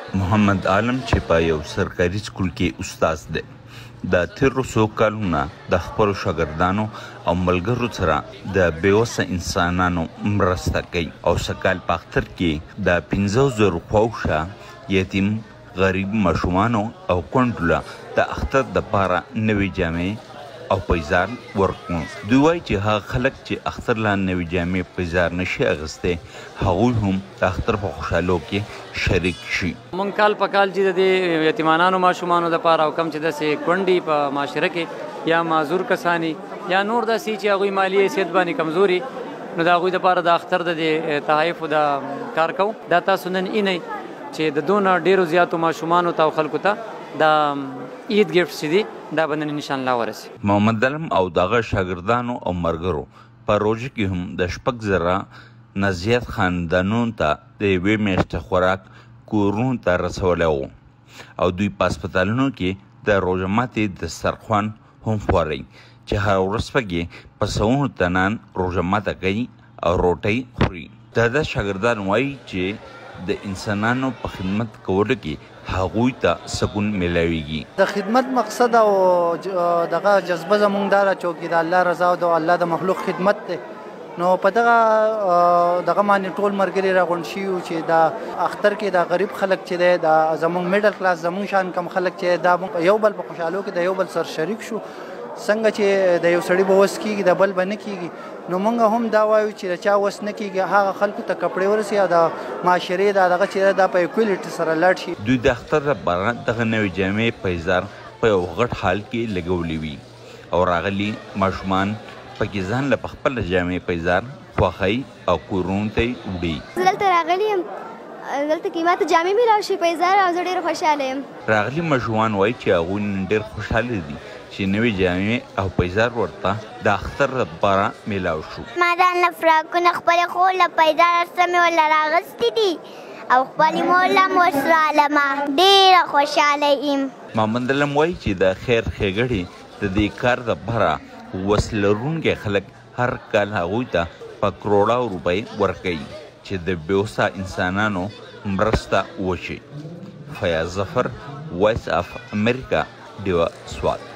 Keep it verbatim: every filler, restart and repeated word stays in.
محمد عالم چې په یو سرکاري سکول کې استاد دی د تیرو څو کلونو نه د خپلو شاګردانو او ملګرو سره د بېوسه انسانانو مرسته کوي او سږکال په اختر کې د پنځه زرو خواوشا یتیم غریب ماشومانو او کونډو له د اختر دپاره نوې جامې او پیزار ورکوم. دوی وایي چې هغه خلک چې اختر له نوې جامې پیزار نشي اخیستی هغوی هم د اختر په خوشحالو کې شریک شي. مونږ کال په کال چې د یتیمانانو ماشومانو دپاره او کم چې داسې کونډې په معاشره کې یا معذور کسانی یا نور داسې چې هغوی مالي حیثیت باندې کمزوري نو د هغوی دپاره د اختر د تحایفو د کار کوو. دا تاسو نن اینئ چې د دونه ډېرو زیاتو ماشومانو ته او خلکو ته د عید ګفټ چې دي دا به نن انشاءالله ورسي. محمد علم او دغه شاګردانو او ملګرو په روژه کې هم د شپږ زره نه زیات خاندانونو ته د یوې میاشتې خوراک کورونو ته رسولی و او دوی په هسپتالونو کې د روژه ماتې دسترخوان هم خوروي چې هره ورځ پکې په سوونو تنان روژه ماته کوي او روټۍ خوري. دا د شاګردان وایي چې د انسانانو په خدمت کولو کې هغوی ته سکون میلاویږي. د خدمت مقصد او دغه جذبه زموږ دا ده چې د الله رضا او د الله د مخلوق خدمت دی. نو په دغه دغه باندې ټول ملګري راغونډ شوي وو چې دا اختر کې دا غریب خلک چې دی دا زموږ میډل کلاس زموږ شان کم خلک چې دا یو بل په خوشحالو کې د یو بل سره شریک شو. څنګه چې د یو سړي به وس کېږي د بل به نه کېږي نو موږ هم دا وایو چې د چا وس نه کېږي هغه خلکو ته کپړې ورسي او د معاشرې دا دغه چې دا په ایکویلټي سره لاړ شي. دوی د اختر لپاره دغه نوې جامې پیزار په یو غټ حال کې لګولې وي او راغلي ماشومان پکې ځان له خپله جامې پیزار خوښوي او کورونو ته یې وړي. زه دلته راغلې یم دلته کې ماته جامې میلاو شي پیزار او زه ډېره خوشحاله یم. راغلي ماشومان وایي چې هغوی نن ډېر خوشحاله دي چې نوې جامې او پیزار ورته د اختر لپاره میلاو شو. ما دا نه فراقونه خپلې خور له پیزار سمې ورله راغوستې دي او خپلې مور له هم ورسره علمه ډېره خوشحاله یم. محمد علم وایي چې د خیر ښېګړې د دې کار لپاره وس لرونکي خلک هر کال هغوی ته په کروړاو روپۍ ورکوي چې د بېوسه انسانانو مرسته وشي. فیاض ظفر، وایس اف امریکا، ډیوه سوات.